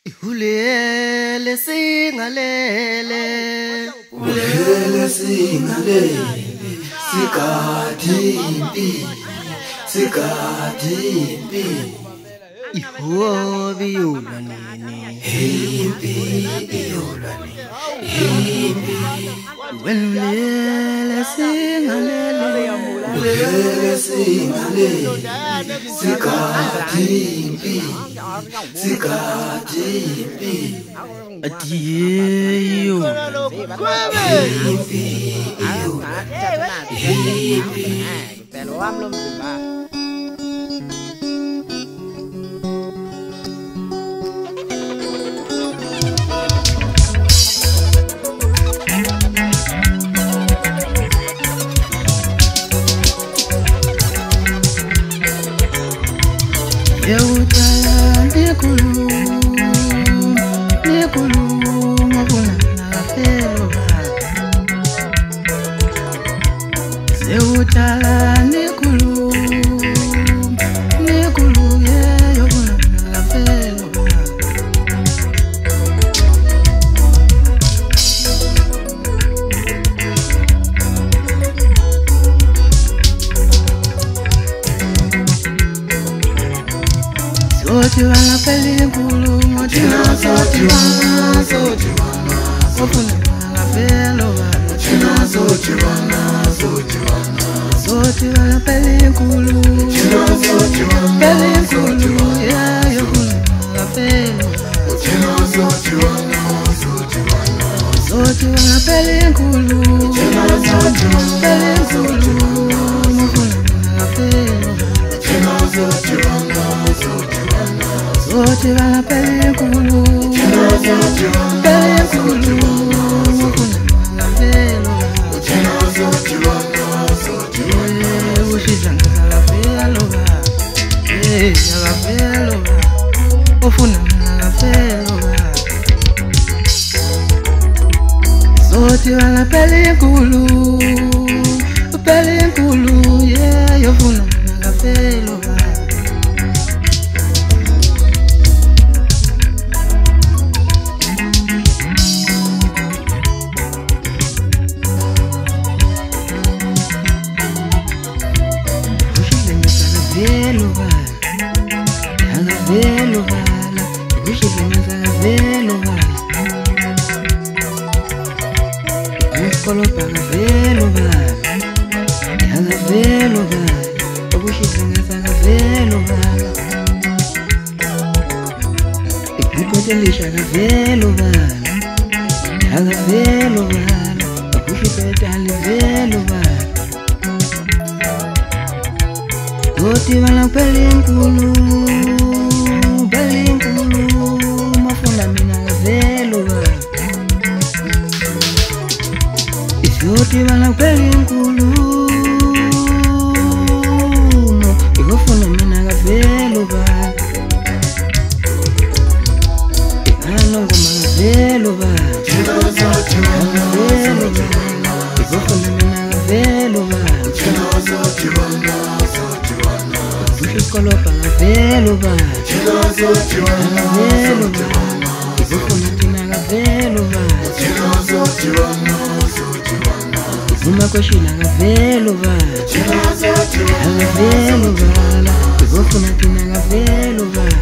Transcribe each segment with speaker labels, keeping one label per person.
Speaker 1: Ulele singalele,
Speaker 2: ulele singalele, sikadimbi, sikadimbi.
Speaker 1: Ihobi ulanini,
Speaker 2: impi ulanini, impi.
Speaker 1: Ulele singalele,
Speaker 2: ulele singalele, sikadimbi, sikadimbi.
Speaker 1: Adiye yo,
Speaker 2: impi ulanini, impi.
Speaker 1: Yeutala nikulu mabuna nagafelo Yeutala nikulu yeyobuna nagafelo Soti wana película, motina soti wana, ofuna nagafelo
Speaker 2: Motina soti wana,
Speaker 1: Soti wana película, yeyobuna nagafelo
Speaker 2: Motina soti wana,
Speaker 1: Soti wana película, mofuna nagafelo Soti wana película, mofuna nagafelo Ushidlanga nagafelo nagafelo ofuna nagafelo Soti wana película, yeyofuna nagafelo Colo para velo vai, ela velo vai, o bucho tem essa velo vai, e pico de lixa velo vai, ela velo vai, o bucho tem ali velo vai, o tiva na película, uma funda mina velo vai. Soti wana película, igofuna mina gavelo ba, ikanongo magavelo ba, igofuna mina gavelo ba, ikolopa gavelo ba, igofuna tina gavelo ba. Uma coxinha gavelo vai, gavelo vai, igofuna tina gavelo vai,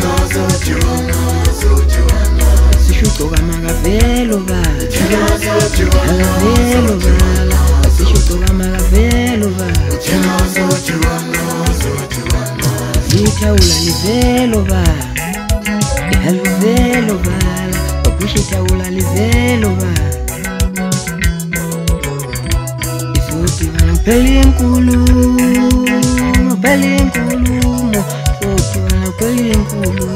Speaker 1: se chutou gama gavelo vai, gavelo vai, se chutou gama gavelo vai, zika ula livelo vai, gavelo vai, o puxita ula livelo vai. Película, soti wana película,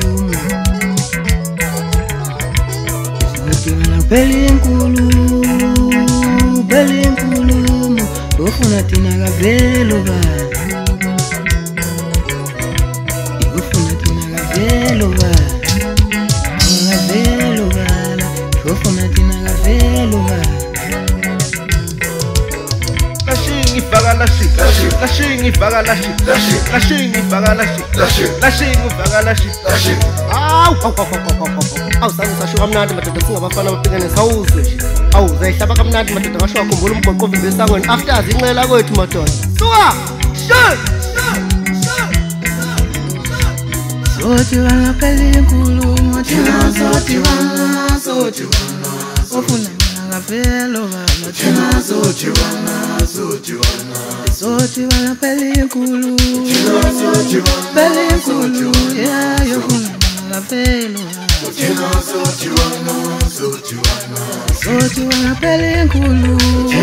Speaker 1: ofuna tina gavelo vai, ofuna tina gavelo vai, ofuna tina gavelo vai.
Speaker 3: Lashing ifaka lashing Lashingi faka lashi. Lashingi faka lashi. Lashingi faka lashi.
Speaker 4: Awu sangu sasho kamnandi madoda singabafana baphingenes awuze. Awu zayihlaba kamnandi madoda ngasho wakhumbula umgoqo ovimbelisangweni after azinqela kwethu madoda. Suka! Shut!
Speaker 1: Sothi wala phela inkulumo thina
Speaker 2: Sothi wala, sothi wala,
Speaker 1: ofuna ngavelo baba
Speaker 2: thina sothi wala, sothi wala,
Speaker 1: sothi wala phela inkulumo
Speaker 2: sothi wala,
Speaker 1: phela inkulumo yeah yofuna ngavelo
Speaker 2: thina sothi wala, sothi wala,
Speaker 1: sothi wala phela inkulumo